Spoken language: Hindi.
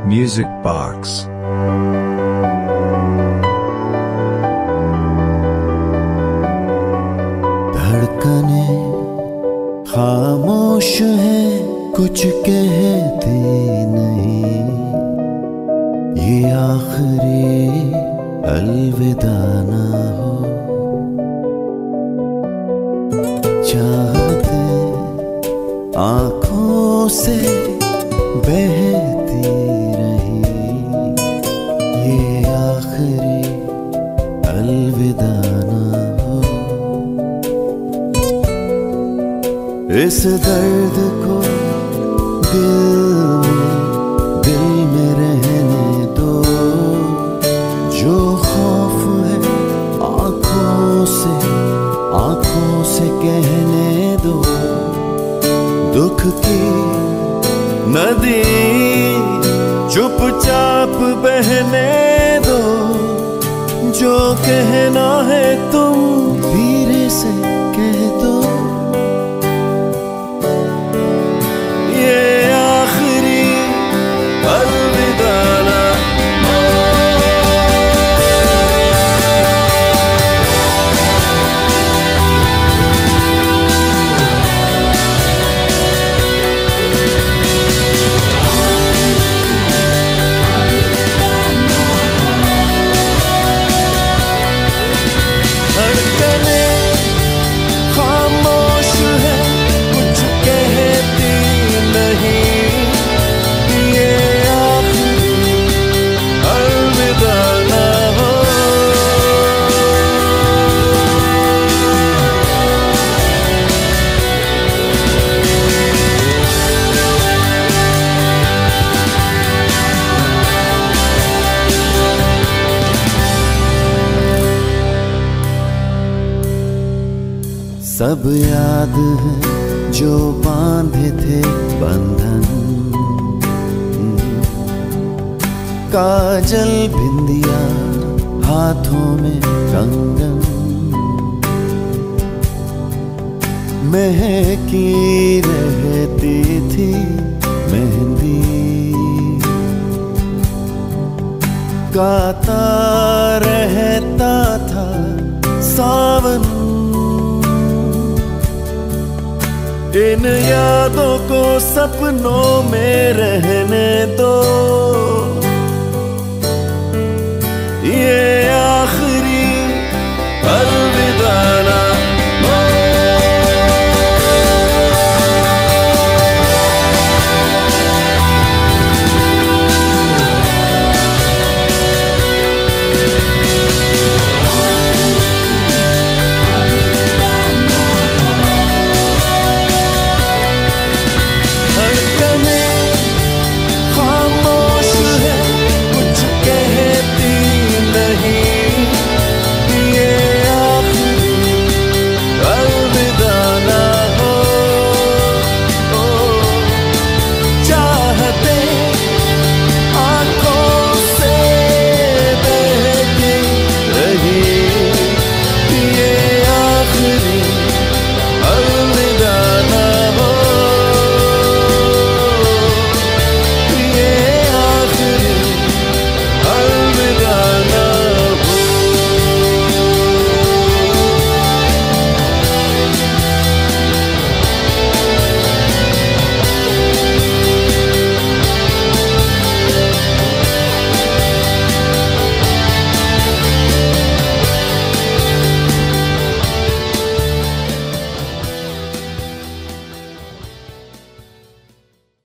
Music Box. धड़कने खामोश है, कुछ कहती नहीं। ये आखिरी अलविदा ना हो। चाहते आँखों से बहती रही, ये आखिरी अलविदा ना हो। इस दर्द को दिल में रहने दो। जो खौफ है आँखों से कहने दो। दुख की नदी चुपचाप बहने दो। जो कहना है तुम धीरे से कह दो। ये आखिरी अलविदा ना हो। धड़कने खामोश है, कुछ कहती नहीं। ये आखिरी अलविदा ना हो। सब याद है जो बांधे थे बंधन। काजल बिंदिया हाथों में कंगन। महकी रहती थी मेहंदी। गाता रहता था सावन। इन यादों को सपनों में रहने दो।